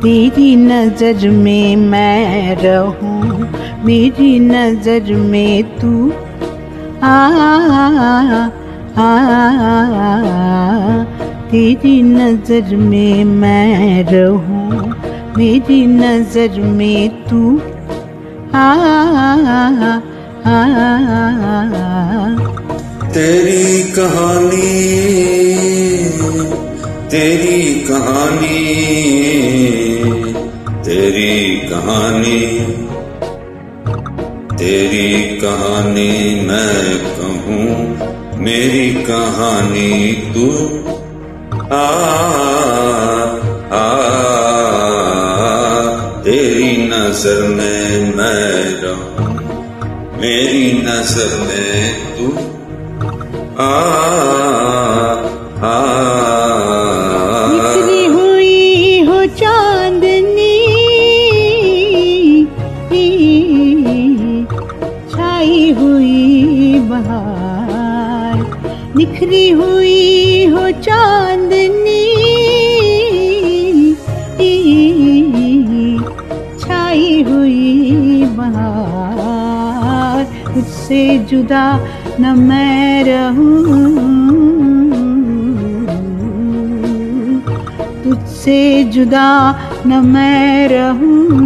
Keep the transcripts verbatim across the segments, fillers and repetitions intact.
तेरी नजर में मैं रहूं, मेरी नजर में तू। आ, आ, आ तेरी नजर में मैं रहूं, मेरी नजर में तू। आ, आ, आ, आ तेरी कहानी, तेरी कहानी, तेरी कहानी, तेरी कहानी मैं कहूँ, मेरी कहानी तू। आ, आ, तेरी नजर में मैं रहूं, मेरी नजर में तू। आ, आ, निखरी हुई हो चांदनी, छाई हुई बहार। निखरी हुई हो चांदनी, छाई हुई बहार। तुझसे जुदा न मैं रहूं, तुझसे जुदा न मैं रहूं,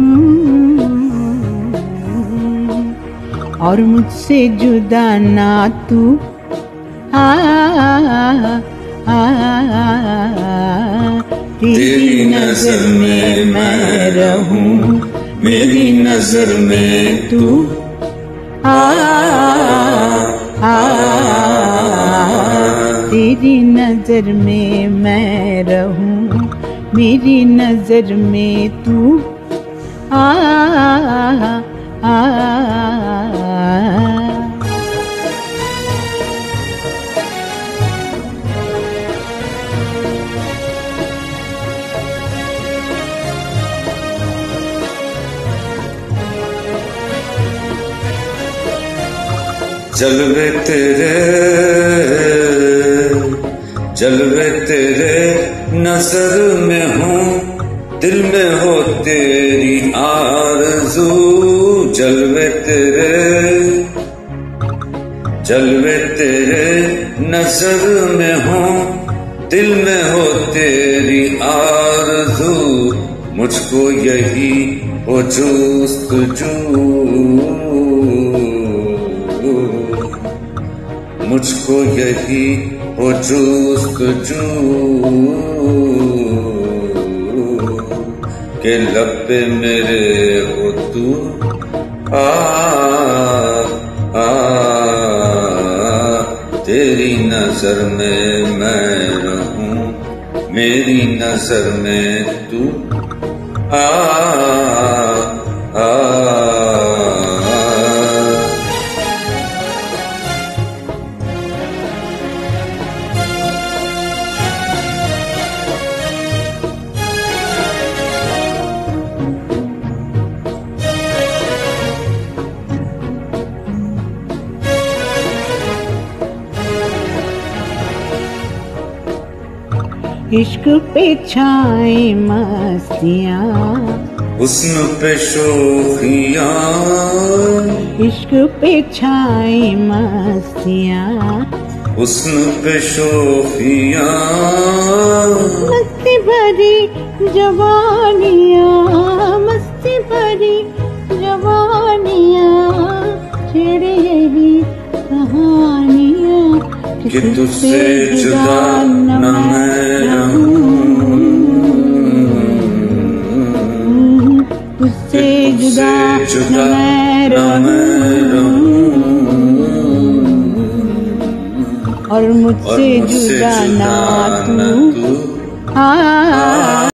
और मुझसे जुदा ना तू। आ, आ, आ तेरी नजर में मैं रहूं, मेरी नजर में तू। आ, आ, तेरी नजर में मैं रहूं, मेरी नजर में तू। आ, आ, आ जलवे तेरे, जलवे तेरे नजर में हूँ, दिल में हो तेरी आरज़ू। जलवे तेरे, जलवे तेरे नजर में हूँ, दिल में हो तेरी आरज़ू। मुझको यही हो जुस्तजू, मुझको यही हो जुस्तजू, के लब पे मेरे हो तू। आ, आ, तेरी नजर में मैं रहूं, मेरी नजर में तू। आ, आ, इश्क पे छाए मस्तियाँ, हुस्न पे शोखियाँ। इश्क पे छाए मस्तियाँ, हुस्न पे शोखियाँ। मस्ती भरी जवानियाँ, मस्ती भरी जवानियाँ। छेड़े यही कहानियाँ कि तुझसे जुदा न मैं रहूं, तुझसे जुदा जुदा न मैं रहूं, और मुझसे जुदा ना तू। आ